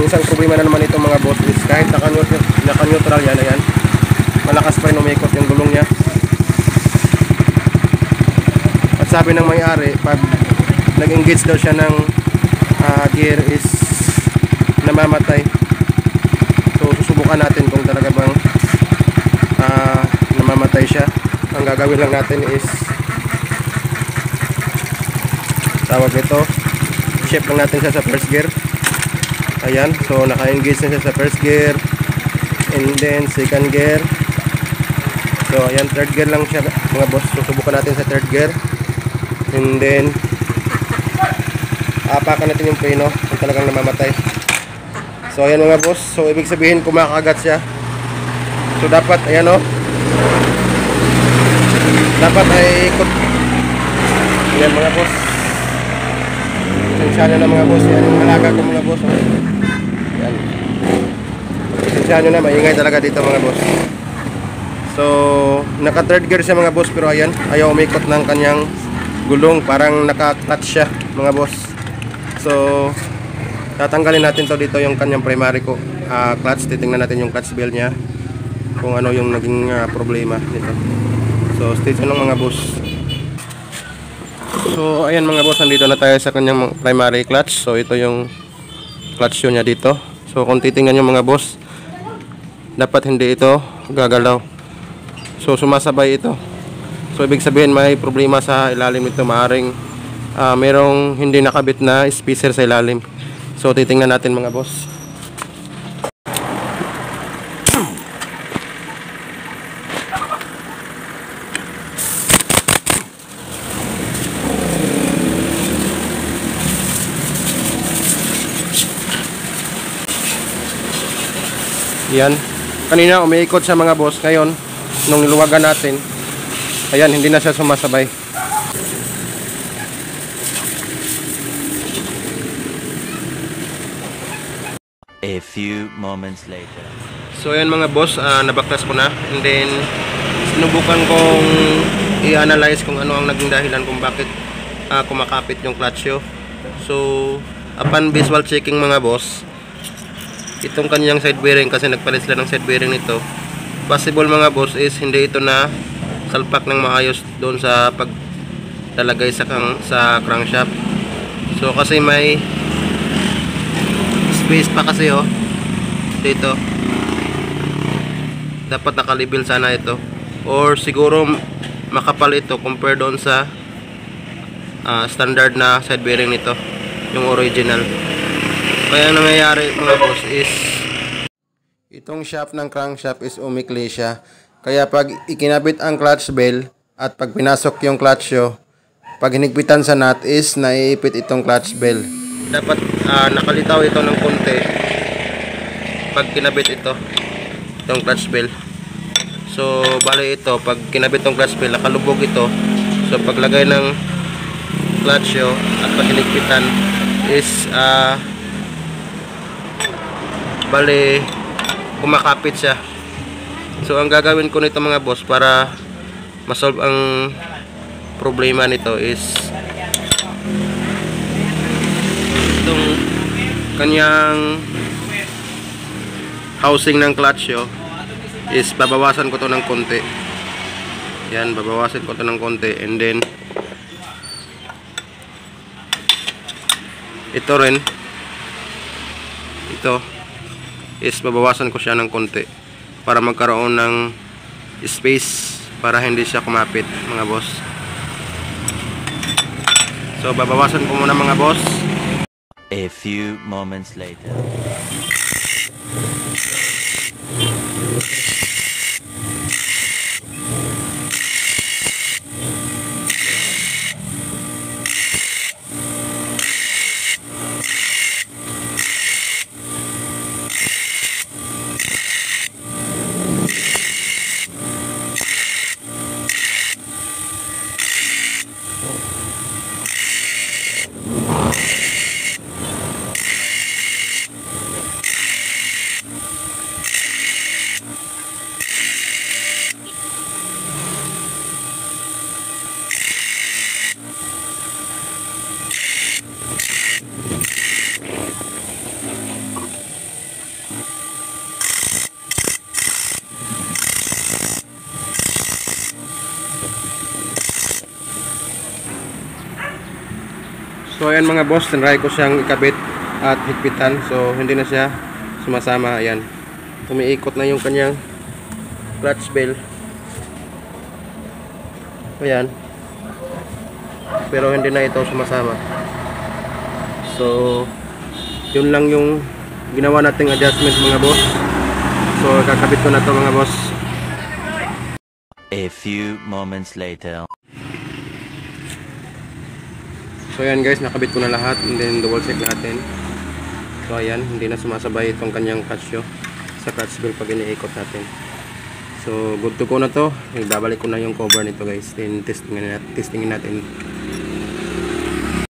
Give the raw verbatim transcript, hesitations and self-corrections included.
isang problema na naman ito mga boss is kahit naka-neutral yan, ayan, malakas pa rin umikot yung gulong niya. At sabi ng may-ari, pag nag-engage daw siya ng uh, gear is namamatay. So susubukan natin kung talaga bang uh, namamatay siya. Ang gagawin lang natin is tawag nito, shift lang natin siya sa first gear. Ayan, so naka-engage na siya sa first gear, and then second gear. So ayan, third gear lang siya mga boss. Susubukan natin sa third gear, and then apakan natin yung preno kung talagang namamatay. So ayan mga boss, so ibig sabihin kumakagat siya. So dapat, ayan o, dapat ay ikot. Ayan mga boss, sensya nyo na mga boss. Yan yung halaga ko mga boss. Yan, sensya nyo na, maingay talaga dito mga boss. So naka third gear siya mga boss, pero ayan, ayaw umikot ng kanyang gulong, parang naka-clutch siya mga boss. So tatanggalin natin to dito yung kanyang primary ko uh, clutch. Titingnan natin yung clutch bell niya kung ano yung naging uh, problema nito. So stay tuned lang mga boss. So ayan mga boss, nandito na tayo sa kanyang primary clutch. So ito yung clutch yun niya dito. So kung titingnan nyo mga boss, dapat hindi ito gagalaw. So sumasabay ito. So ibig sabihin may problema sa ilalim nito. Maaring uh, merong hindi nakabit na spacer sa ilalim. So titingnan natin mga boss. Yan. Kanina umiikot siya mga boss. Ngayon, nung niluwagan natin, ayan, hindi na siya sumasabay. A few moments later. So ayan mga boss, uh, nabaklas ko na. And then, sinubukan kong i-analyze kung ano ang naging dahilan kung bakit uh, kumakapit yung clutch yo. So, upon visual checking mga boss, itong kanyang side bearing, kasi nagpalit sila ng side bearing nito, possible mga boss is hindi ito na salpak ng maayos doon sa paglalagay sa, kang, sa crankshaft. So kasi may space pa kasi oh dito, dapat nakalibel sana ito, or siguro makapal ito compare doon sa uh, standard na side bearing nito, yung original. Kaya nangyayari mga boss is itong shaft ng crankshaft is umikli siya. Kaya pag ikinabit ang clutch bell at pag pinasok yung clutch yo, pag hinigpitan sa nut is naiipit itong clutch bell. Dapat uh, nakalitaw ito ng konti pag kinabit ito, itong clutch bell. So bali ito, pag kinabit itong clutch bell, nakalubog ito. So paglagay ng clutch yo at pag hinigpitan is uh, bali kumakapit siya. So ang gagawin ko nito mga boss para masolve ang problema nito is itong kanyang housing ng clutch yo is babawasan ko to ng konti. Yan, babawasan ko to ng konti, and then ito rin, ito is babawasan ko siya ng konti para magkaroon ng space para hindi siya kumapit mga boss. So babawasan ko muna mga boss. A few moments later. So ayan mga boss, tinry ko siyang ikabit at higpitan. So hindi na siya sumasama. Ayan, umiikot na yung kanyang clutch bell. Ayan, pero hindi na ito sumasama. So yun lang yung ginawa nating adjustment mga boss. So kakabit ko na to mga boss. A few moments later. So ayan guys, nakabit ko na lahat, and then double check natin. So ayan, hindi na sumasabay itong kanyang clutch sa clutch bell pag iniikot natin. So good to go na to. Ibabalik ko na yung cover nito guys, then testingin natin, testingin natin